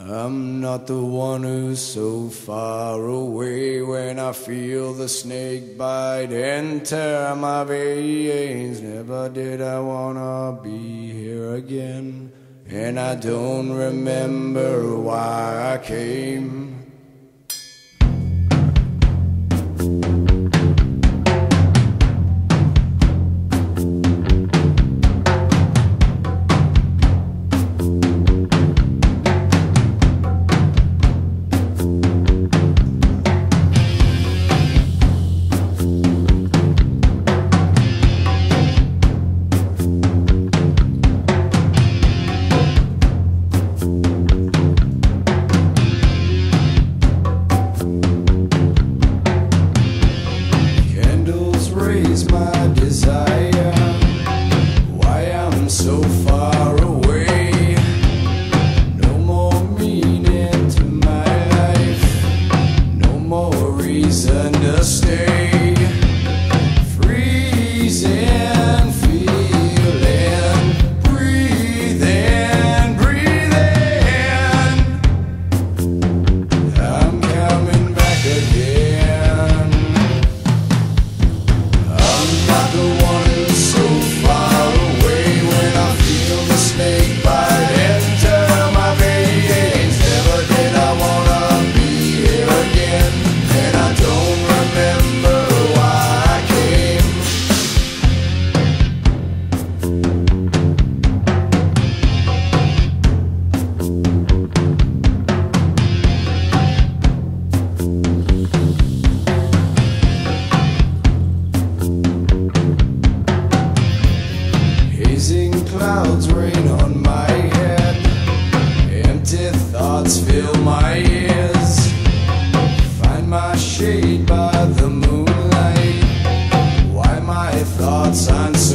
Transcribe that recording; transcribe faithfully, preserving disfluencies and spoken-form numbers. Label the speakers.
Speaker 1: I'm not the one who's so far away. When I feel the snake bite and tear my veins, never did I wanna be here again. And I don't remember why I came. Raise my desire, why I'm so far away. No more meaning to my life, no more reason to stay. Freezing, feeling, breathing, breathing. I'm coming back again. I'm not the one who's so far away. When I feel the snake bite enter my veins, never did I wanna be here again. And I don't remember why I came. Hazing clouds rain on my head, empty thoughts fill my ears. Find my shade by the moonlight, why my thoughts aren't so